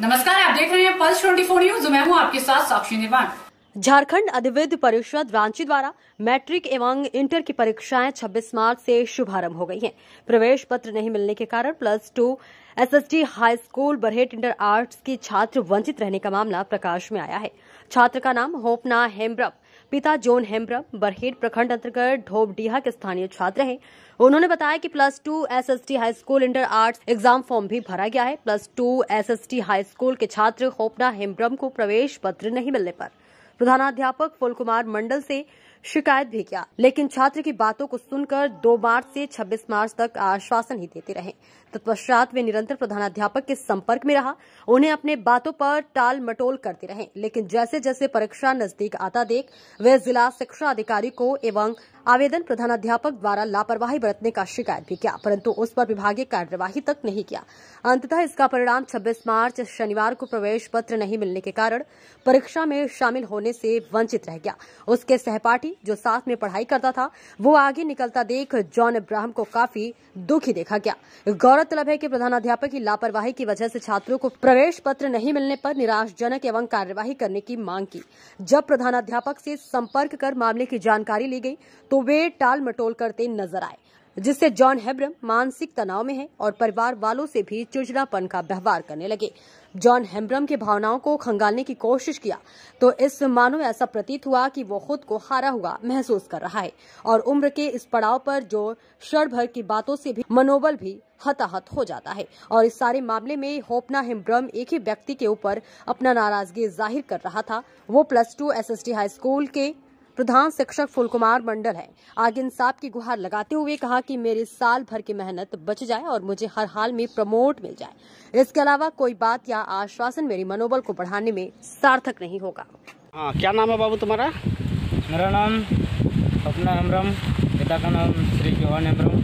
नमस्कार, आप देख रहे हैं पल्स 24 न्यूज। मैं हूं आपके साथ साक्षी निर्वाण। झारखंड अधिविद्य परिषद रांची द्वारा मैट्रिक एवं इंटर की परीक्षाएं 26 मार्च से शुभारंभ हो गई हैं। प्रवेश पत्र नहीं मिलने के कारण +2 SSD high school Barhet inter arts की छात्र वंचित रहने का मामला प्रकाश में आया है। छात्र का नाम होपना हेम्ब्रम, पिता जोन हेम्ब्रम, बरहेट प्रखंड अंतर्गत ढोबडीहा के स्थानीय छात्र हैं। उन्होंने बताया कि +2 SSD high school inter arts exam form भी भरा गया है। +2 एसएसडी हाई स्कूल के छात्र होपना हेम्ब्रम को प्रवेश पत्र नहीं मिलने पर प्रधानाध्यापक फूलकुमार मंडल से शिकायत भी किया, लेकिन छात्र की बातों को सुनकर 2 मार्च से 26 मार्च तक आश्वासन ही देते रहे। तत्पश्चात वे निरंतर प्रधानाध्यापक के संपर्क में रहा, उन्हें अपने बातों पर टाल मटोल करते रहे, लेकिन जैसे जैसे परीक्षा नजदीक आता देख वे जिला शिक्षा अधिकारी को एवं आवेदन प्रधानाध्यापक द्वारा लापरवाही बरतने का शिकायत भी किया, परंतु उस पर विभागीय कार्यवाही तक नहीं किया। अंततः इसका परिणाम 26 मार्च शनिवार को प्रवेश पत्र नहीं मिलने के कारण परीक्षा में शामिल होने से वंचित रह गया। उसके सहपाठी जो साथ में पढ़ाई करता था, वो आगे निकलता देख जॉन इब्राहिम को काफी दुखी देखा गया। गौरतलब है कि प्रधानाध्यापक की लापरवाही की वजह से छात्रों को प्रवेश पत्र नहीं मिलने पर निराशजनक एवं कार्यवाही करने की मांग की। जब प्रधानाध्यापक से संपर्क कर मामले की जानकारी ली गई तो वे टाल मटोल करते नजर आए, जिससे जॉन हेम्ब्रम मानसिक तनाव में है और परिवार वालों से भी चिड़चिड़ापन का व्यवहार करने लगे। जॉन हेम्ब्रम की भावनाओं को खंगालने की कोशिश किया तो इस मानो ऐसा प्रतीत हुआ कि वो खुद को हारा हुआ महसूस कर रहा है और उम्र के इस पड़ाव पर जो क्षण भर की बातों से भी मनोबल भी हताहत हो जाता है। और इस सारे मामले में होपना हेम्ब्रम एक ही व्यक्ति के ऊपर अपना नाराजगी जाहिर कर रहा था। वो +2 एसएसडी हाई स्कूल के प्रधान शिक्षक फूलकुमार मंडल है। आगे इंसाफ की गुहार लगाते हुए कहा कि मेरी साल भर की मेहनत बच जाए और मुझे हर हाल में प्रमोट मिल जाए। इसके अलावा कोई बात या आश्वासन मेरी मनोबल को बढ़ाने में सार्थक नहीं होगा। क्या नाम है बाबू तुम्हारा? मेरा नाम होपना हेम्ब्रम, पिता का नाम श्री जोन हेम्ब्रम।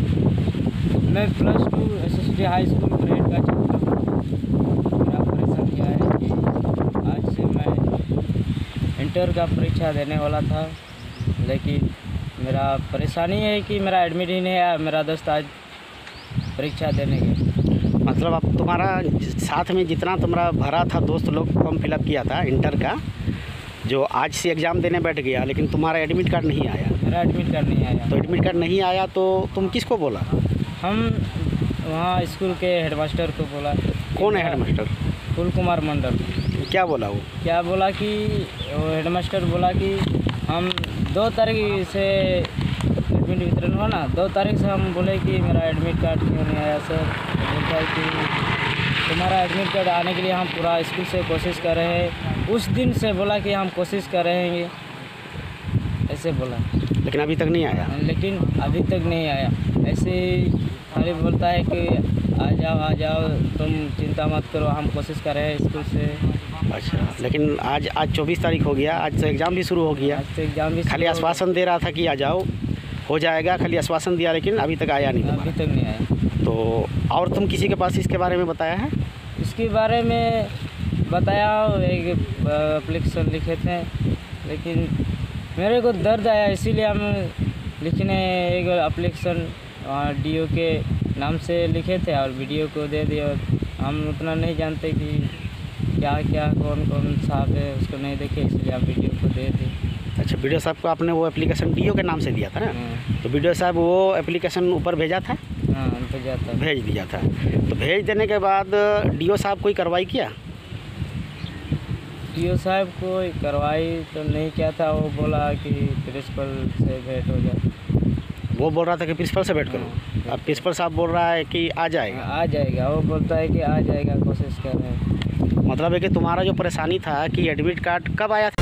मैं +2 एसएसडी हाई स्कूल बरहेट का छात्र हूँ। मेरा परेशान किया है कि आज से मैं इंटर का परीक्षा देने वाला था, लेकिन मेरा परेशानी है कि मेरा एडमिट ही नहीं आया। मेरा दोस्त आज परीक्षा देने गया। मतलब अब तुम्हारा साथ में जितना तुम्हारा भरा था दोस्त लोग फॉर्म फिलअप किया था इंटर का, जो आज से एग्ज़ाम देने बैठ गया, लेकिन तुम्हारा एडमिट कार्ड नहीं आया। मेरा एडमिट कार्ड नहीं आया। तो एडमिट कार्ड नहीं आया तो तुम किसको बोला? हम वहाँ स्कूल के हेडमास्टर को बोला। कौन है हेडमास्टर? फूलकुमार मंडल। क्या बोला वो? क्या बोला कि वो हेडमास्टर बोला कि हम 2 तारीख से एडमिट वितरण हुआ ना, 2 तारीख से हम बोले कि मेरा एडमिट कार्ड क्यों नहीं आया सर। बोलता है कि तुम्हारा एडमिट कार्ड आने के लिए हम पूरा स्कूल से कोशिश कर रहे हैं। उस दिन से बोला कि हम कोशिश कर रहे हैं, ऐसे बोला, लेकिन अभी तक नहीं आया। लेकिन अभी तक नहीं आया। ऐसे ही खाली बोलता है कि आ जाओ तुम चिंता मत करो, हम कोशिश कर रहे हैं स्कूल से। अच्छा, लेकिन आज 24 तारीख हो गया, आज से एग्ज़ाम भी शुरू हो गया। आज से एग्ज़ाम भी खाली आश्वासन दे रहा था कि आ जाओ हो जाएगा, खाली आश्वासन दिया, लेकिन अभी तक आया नहीं। अभी तक नहीं आया। तो और तुम किसी के पास इसके बारे में बताया है? इसके बारे में बताया, एक एप्लीकेशन लिखे थे, लेकिन मेरे को दर्द आया, इसीलिए हम लिखने एक एप्लीकेशन डीओ के नाम से लिखे थे और वीडियो को दे दिया। हम उतना नहीं जानते कि क्या क्या कौन कौन साहब है, उसको नहीं देखे, इसलिए हम वीडियो को दे दिए। अच्छा, वीडियो साहब को आपने वो एप्लीकेशन डीओ के नाम से दिया था ना? तो वीडियो साहब वो एप्लीकेशन ऊपर भेजा था? हाँ, भेज दिया था। तो भेज देने के बाद डीओ साहब कोई कार्रवाई किया? डीओ साहब कोई कार्रवाई तो नहीं किया था। वो बोला कि प्रिंसिपल से भेंट हो जाए। वो बोल रहा था कि प्रिंसिपल से भेंट करो। अब प्रिंसिपल साहब बोल रहा है कि आ जाएगा। आ जाएगा, वो बोलता है कि आ जाएगा, कोशिश कर रहे हैं। मतलब है कि तुम्हारा जो परेशानी था कि एडमिट कार्ड कब आया था?